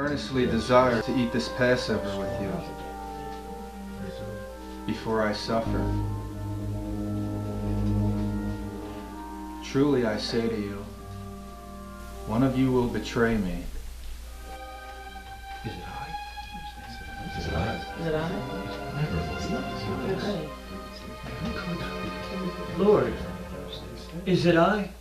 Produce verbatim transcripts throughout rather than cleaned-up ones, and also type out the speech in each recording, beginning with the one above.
earnestly desire to eat this Passover with you before I suffer. Truly I say to you, one of you will betray me. Is it I? Is it I? Is it I? Lord, is it I?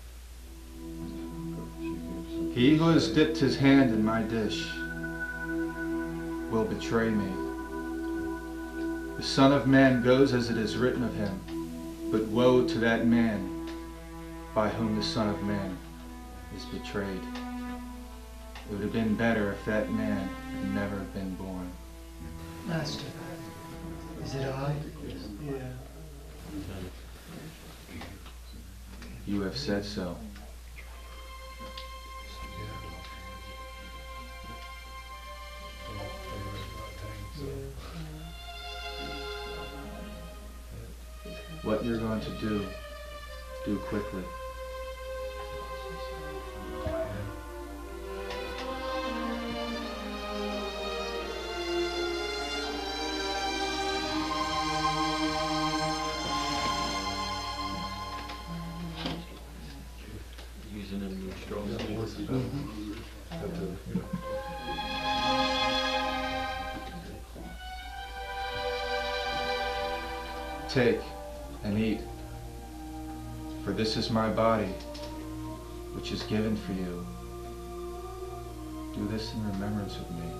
He who has dipped his hand in my dish will betray me. The Son of Man goes as it is written of him, but woe to that man by whom the Son of Man is betrayed. It would have been better if that man had never been born. Master, is it I? Yeah. You have said so. What you're going to do, do quickly. Using a new straw. Take and eat, for this is my body, which is given for you. Do this in remembrance of me.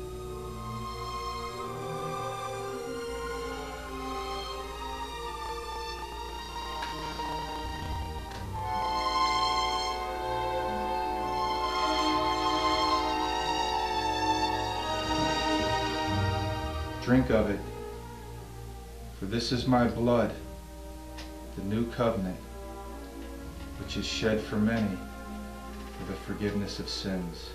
Drink of it, for this is my blood, the new covenant, which is shed for many for the forgiveness of sins.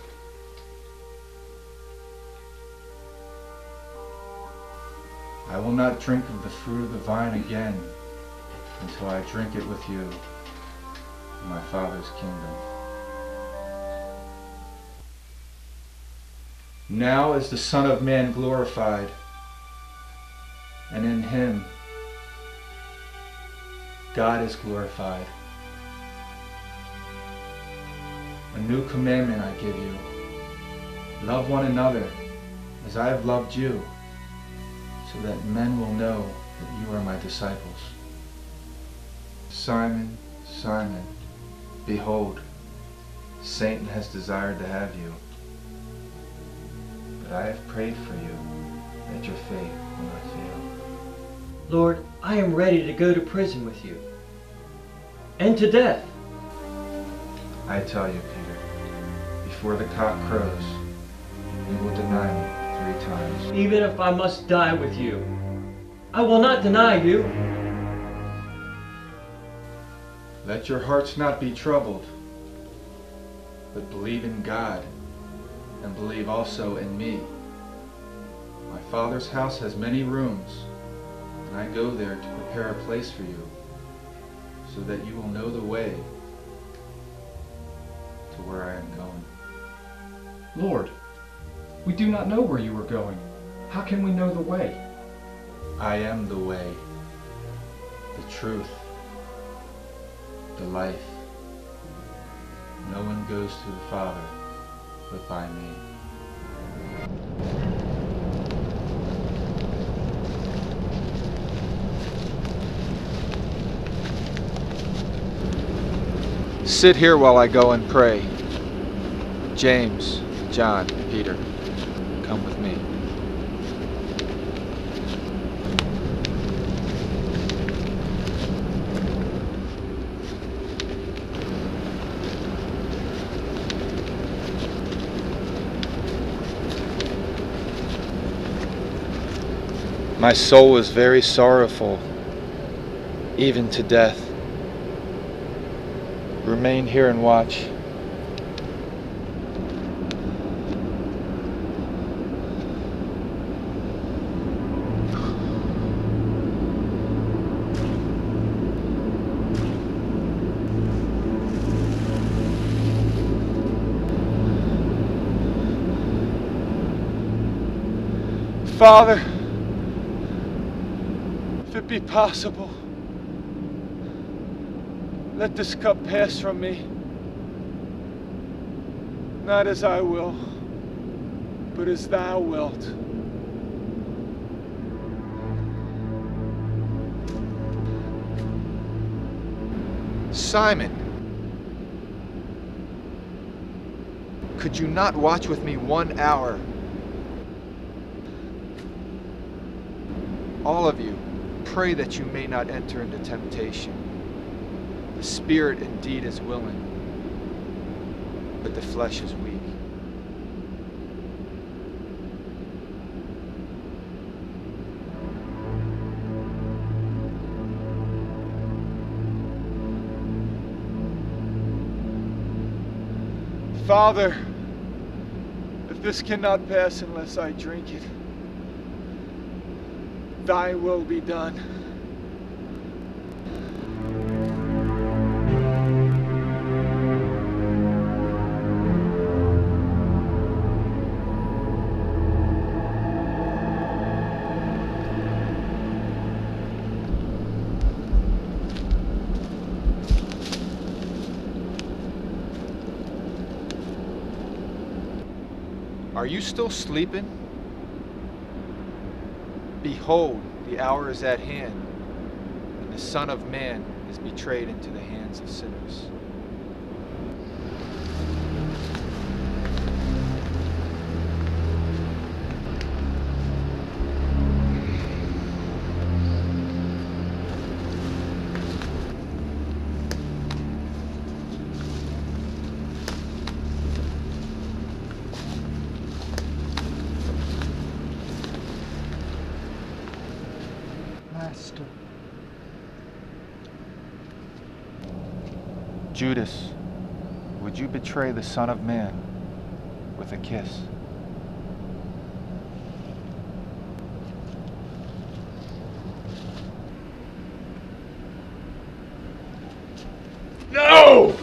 I will not drink of the fruit of the vine again until I drink it with you in my Father's kingdom. Now is the Son of Man glorified, and in him God is glorified. A new commandment I give you. Love one another as I have loved you, so that men will know that you are my disciples. Simon, Simon, behold, Satan has desired to have you, but I have prayed for you, that your faith will not fail. Lord, I am ready to go to prison with you, and to death. I tell you, Peter, before the cock crows, you will deny me three times. Even if I must die with you, I will not deny you. Let your hearts not be troubled, but believe in God, and believe also in me. My Father's house has many rooms, and I go there to prepare a place for you, so that you will know the way to where I am going. Lord, we do not know where you are going. How can we know the way? I am the way, the truth, the life. No one goes to the Father but by me. Sit here while I go and pray. James, John, Peter, come with me. My soul is very sorrowful, even to death. Remain here and watch. Father, if it be possible, let this cup pass from me. Not as I will, but as thou wilt. Simon, could you not watch with me one hour? All of you, pray that you may not enter into temptation. The spirit indeed is willing, but the flesh is weak. Father, if this cannot pass unless I drink it, thy will be done. Are you still sleeping? Behold, the hour is at hand, and the Son of Man is betrayed into the hands of sinners. Master. Judas, would you betray the Son of Man with a kiss? No!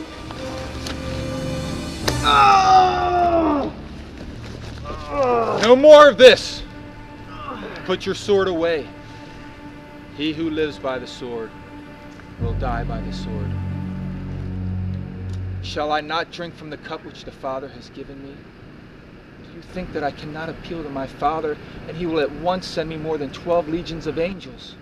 No more of this! Put your sword away. He who lives by the sword will die by the sword. Shall I not drink from the cup which the Father has given me? Do you think that I cannot appeal to my Father, and he will at once send me more than twelve legions of angels?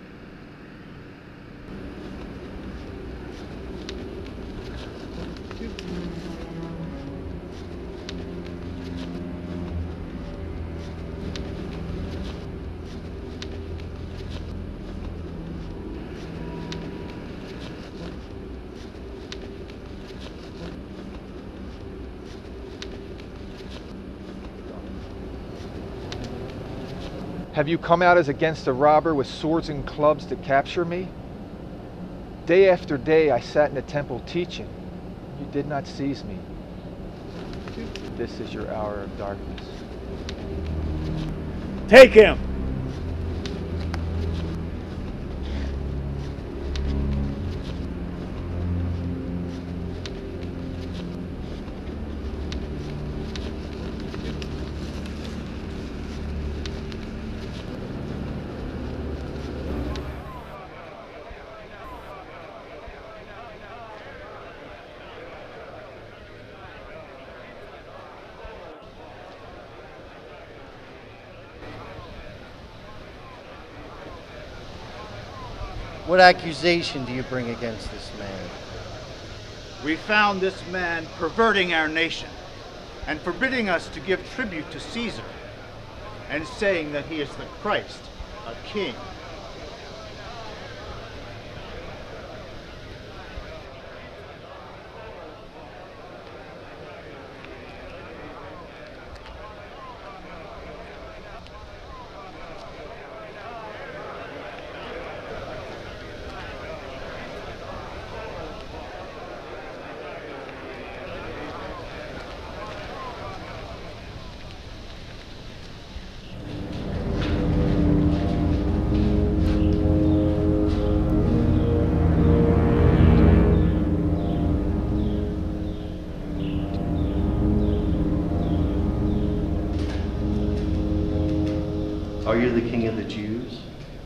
Have you come out as against a robber with swords and clubs to capture me? Day after day I sat in the temple teaching. You did not seize me. This is your hour of darkness. Take him! What accusation do you bring against this man? We found this man perverting our nation and forbidding us to give tribute to Caesar and saying that he is the Christ, a king. Are you the King of the Jews?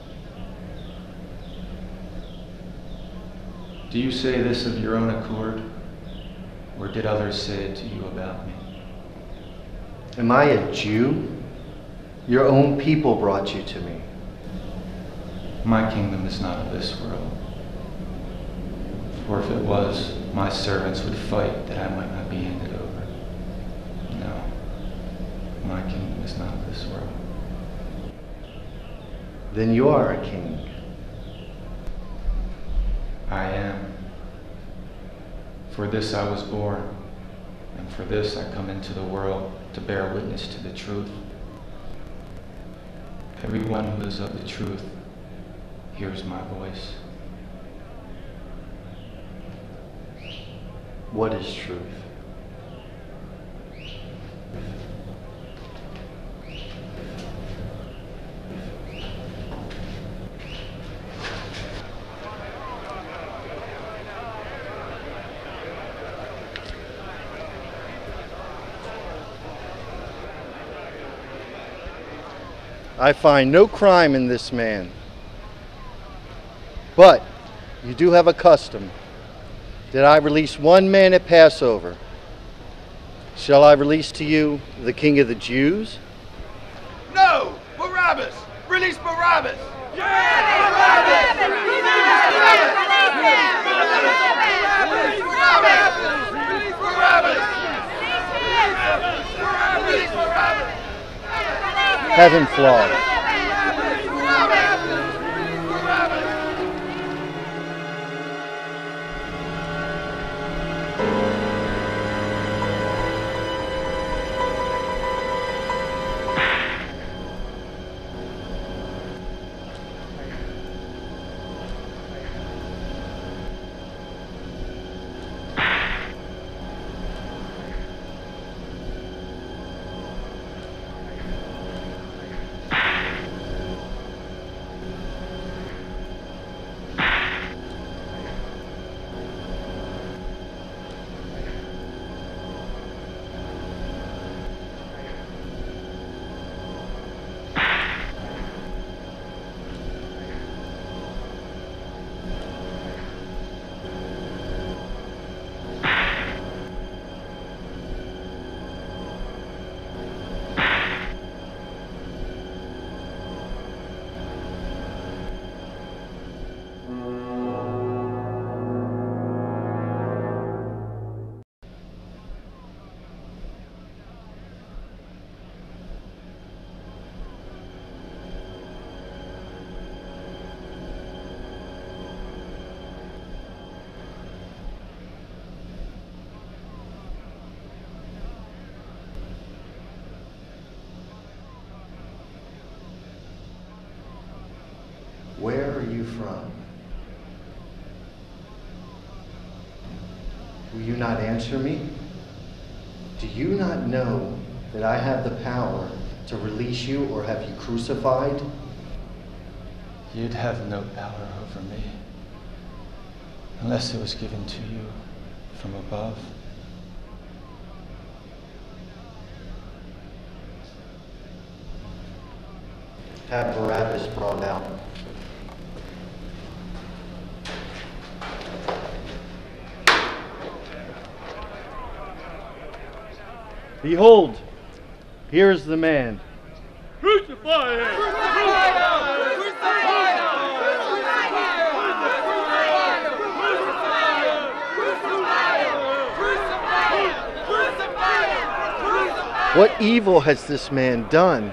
Do you say this of your own accord, or did others say it to you about me? Am I a Jew? Your own people brought you to me. My kingdom is not of this world. For if it was, my servants would fight that I might not be handed over. No, my kingdom is not of this world. Then you are a king. I am. For this I was born, and for this I come into the world, to bear witness to the truth. Everyone who is of the truth hears my voice. What is truth? I find no crime in this man. But you do have a custom. Did I release one man at Passover? Shall I release to you the King of the Jews? No! Barabbas! Release Barabbas! Have him flogged. Where are you from? Will you not answer me? Do you not know that I have the power to release you or have you crucified? You'd have no power over me, unless it was given to you from above. Have Barabbas brought out. Behold, here is the man. Crucify him! Crucify him! Crucify him! What evil has this man done?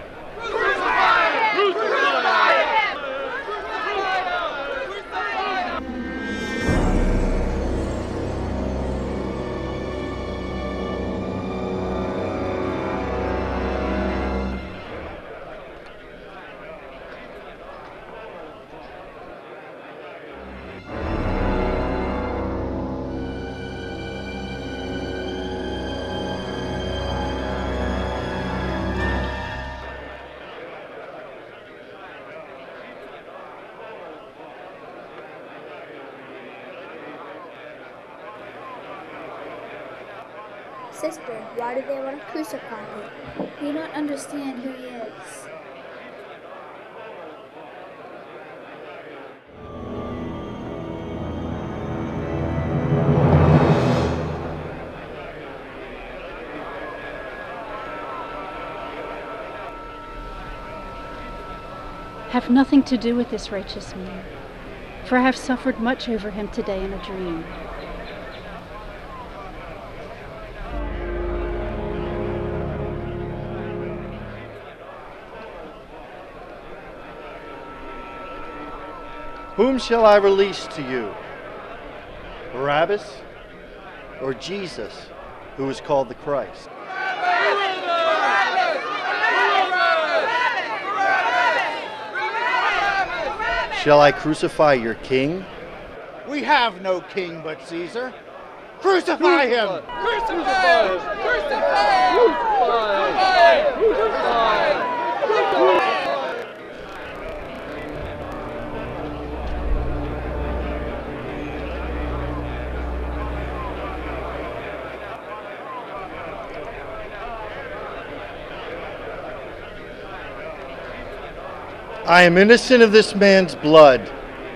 Sister, why do they want to crucify him? You don't understand who he is. have nothing to do with this righteous man, for I have suffered much over him today in a dream. Whom shall I release to you? Barabbas or Jesus, who is called the Christ? Shall I crucify your king? We have no king but Caesar. Crucify him! Crucify! Crucify! Crucify! Crucify! I am innocent of this man's blood.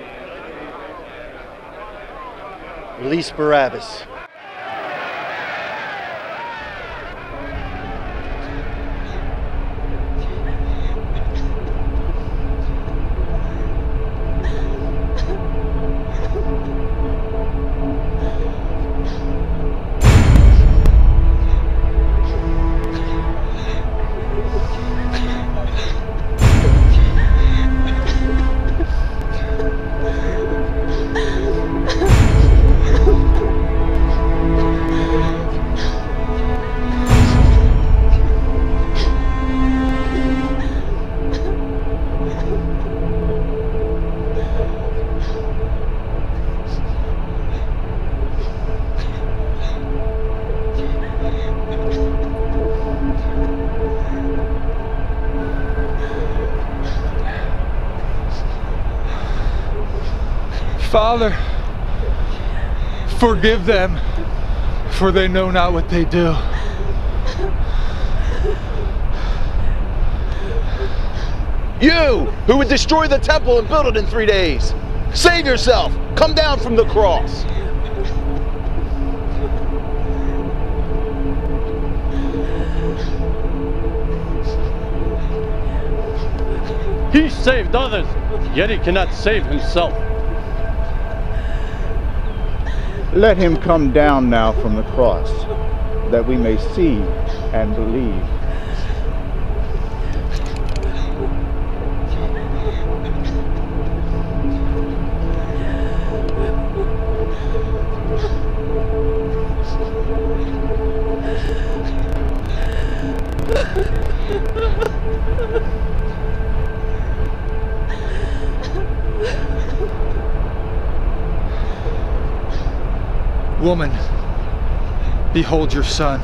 Release Barabbas. Father, forgive them, for they know not what they do. You, who would destroy the temple and build it in three days. Save yourself. Come down from the cross. He saved others, yet he cannot save himself. Let him come down now from the cross, that we may see and believe. Woman, behold your son.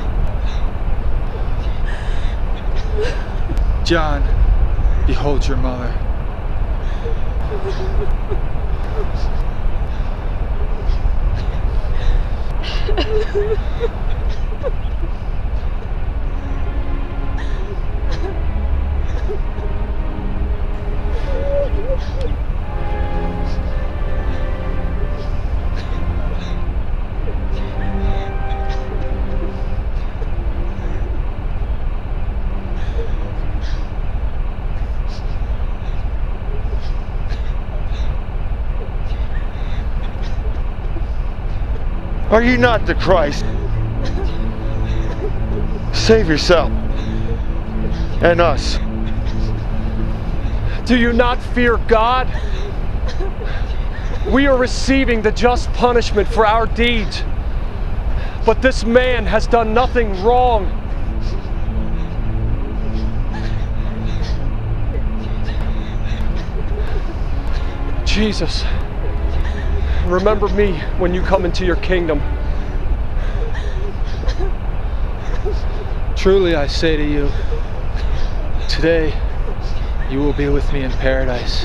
John, behold your mother. Are you not the Christ? Save yourself and us. Do you not fear God? We are receiving the just punishment for our deeds, but this man has done nothing wrong. Jesus, remember me when you come into your kingdom. Truly I say to you, today you will be with me in paradise.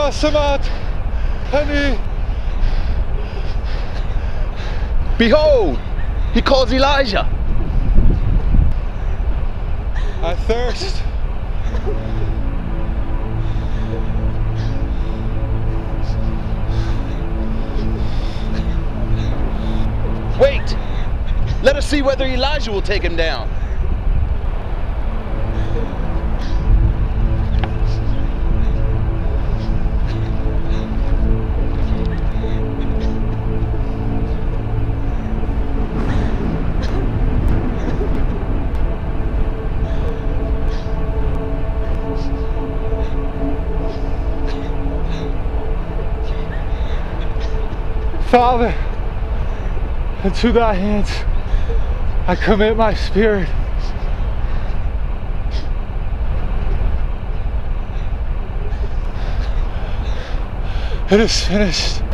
Asamat, Hani. Behold, he calls Elijah. I thirst. Wait! Let us see whether Elijah will take him down. Father, into thy hands I commit my spirit. It is finished.